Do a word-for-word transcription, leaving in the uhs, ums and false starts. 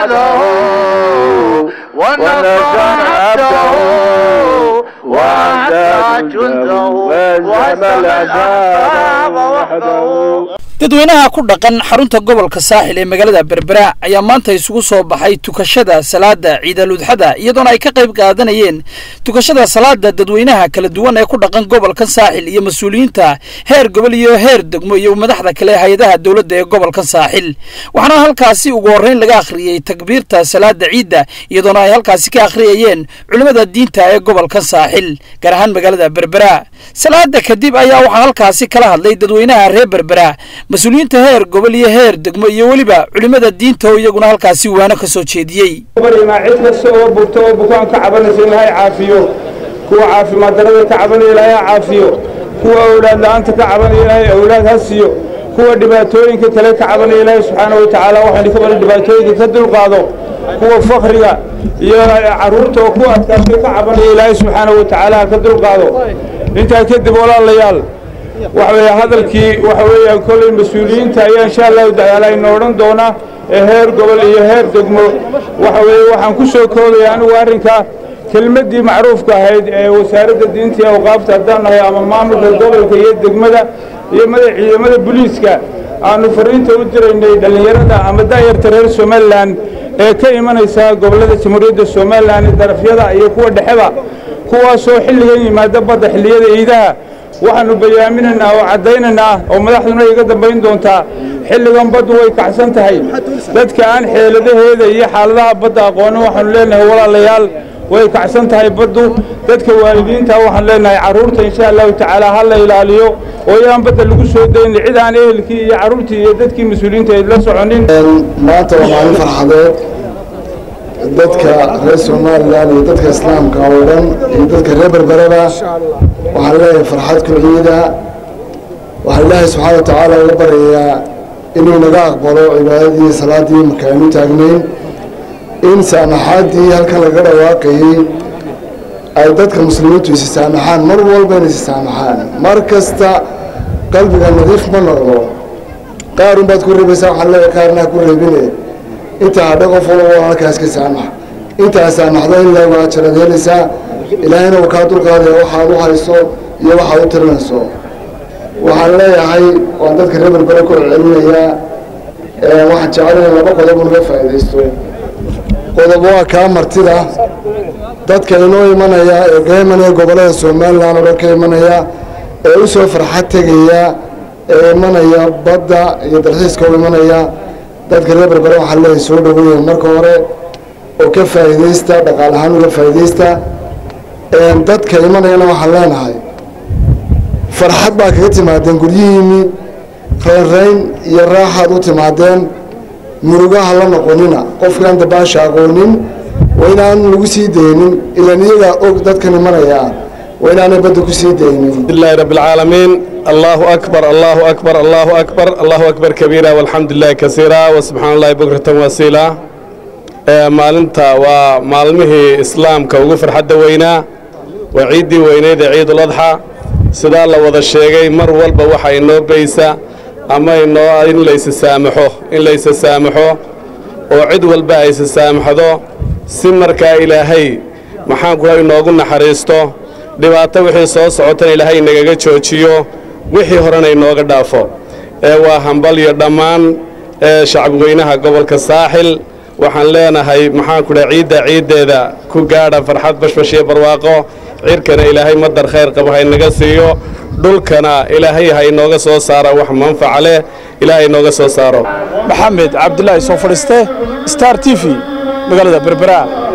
وعده ونصر عبده وأعدى جنده وهزم الأحزاب وحده. dadweynaha ku dhaqan xarunta gobolka saaxil ee magaalada Berbera ayaa maanta isugu soo baxay tukashada salaada Ciid al-Adha iyadoona ay ka qayb qaadanayeen tukashada salaada dadweynaha kala duwan ee ku dhaqan gobolka saaxil iyo mas'uuliyiinta heer gobol iyo heer degmo iyo madaxda kale hay'adaha dawladda ee gobolka saaxil waxaana halkaasi ugu horeyn laga akhriyay takbiirta salaada Ciidda iyadoona ay halkaasi ka akhriyayeen culimada diinta ee gobolka saaxil gaar ahaan magaalada Berbera salaada kadib ayaa waxa halkaasi kala hadlay dadweynaha reer Berbera مسؤولينta heer gobol iyo heer degmo iyo waliba culimada diinta oo iyaguna halkaasi waana ka soo jeediyay barina cid la soo burto bukaan ka cabanaysa ilaahay caafiyo kuwa caafimaad darada ka cabanaya ilaahay caafiyo kuwa awlaad la'aanta ka cabanaya ilaahay awlaad hasiyo kuwa dhibaatooyinka kale ka cabanaya ilaahay subhanahu wa ta'ala waxaan ka bari dhibaatooyinka ka dulqaado kuwa faqriga iyo caruurta oo ku adkaatay ka cabanaya ilaahay subhanahu wa ta'ala ka dulqaado inta kadib walaalayaal وحوي هذا الكي وحوي كل المسؤولين تايا إن شاء الله تعالى ينورن دونا هير قبل هير دقمو وحوي وحن كسو كل يعني وارنكا كلمة دي معروف كهيد وسارة الدين تيا وقافت الدنا هي أمام مامل الدولة كي يدقمو ده يمد يمد البوليس كا أنا فرين تودر إن دليل ده أما داير ترى سومالان كيمان يسا قبل ده تمريد السومالان الدرفية ده يكون دحبة هو سو حلي ما دبض حليه إيده waxaanu bayaaminana oo cadeynana oo madaxduna iga dambeyn doonta xilligan badu way kacsan tahay dadka aan xeeladaheeda iyo xaaladaha badda aqoon waxaanu leenahay walaalayaal way kacsan tahay badu dadka waalidiinta waxaanu leenahay caruurta insha Allah taala hal la ilaaliyo oo yaan badda lagu soo deyn cid aan ehelkii iyo caruurtii iyo dadkii mas'uuliyiinta ay la soconin maanta waa maalin farxadeed dadka reer Soomaaliland iyo dadka islaamka oo dhan iyo dadka reer Berbera waxaan leeyahay farxad ku ciida waxaan Ilaahay subhanahu wa ta'ala uga baryaa inuu naga aqbalo cibaadadii salaadii markaanu taagnayn in saamaxadii halka laga dhawaaqay ay dadka muslimiintu is saamaxaan mar walba is saamaxaan mar kasta qalbiga nadiif ma noqdo qaar baad ku ribaysaa waxa la kaarna ku ribinay inta hadhow follow halkaas ka saamax inta saamaxdo ilaa waa jaradeelisa ilaahayna uu ka dulqaaday waxa uu haysto iyo waxa uu tirinayso waxaan leeyahay oo dadka reer Berbera ku celinaya ee waxa jecelahay laba qodob uga faa'iideysto qodob waa ka martida dadka inoo imanaya ee geemanaya gobolada Soomaaliland oo ka imanaya ee u soo farxad tagaya ee imanaya badda iyo dalxiiska u imanaya dadka reer Berbera waxa la soo dhaweeyay marka hore oo ka faa'iideysta dhaqaalahan uga faa'iideysta ee dadka imanayna waxa leenahay farxad baa kaga timaadeen guryihiini reereyn iyo raaxad u timaadeen murugaha la noqonina qofkan dabaasha aqoonin وإنان لقسي دين إلى نيجا أوك دت كن مريا وإنان بدو قسي دين. الله رب العالمين الله أكبر الله أكبر الله أكبر الله أكبر كبيرا والحمد لله كثيرا وسبحان الله بكرة وسيلة. مالنتا ومالمه إسلام كوغفر حد وينا وعيدي وينيد عيد الأضحى سدا الله وذا الشيء مر والبا وحي إنه بيسا أما إنه إن ليس سامحه إن ليس سامحه وعيد والبا ليس سامحه سمركا إلهي maxaan ku inoogu naxariisto dhibaato wixii soo socotay Ilaahay nagaga joojiyo wixii horena inooga dhaafo ee waa hambal iyo dhamaan ee shacabweynaha gobolka Saaxil waxaan leenahay maxaan ku ciida ciideeda ku gaadha farxad bashbashiye barwaaqo cirkana Ilaahay madar khayr qabo hay naga siiyo dhulkana Ilaahay hay inooga soo saaro wax manfac leh Ilaahay inooga soo saaro Maxamed Cabdullaahi soo fadhiistay Star T V magaalada Berbera.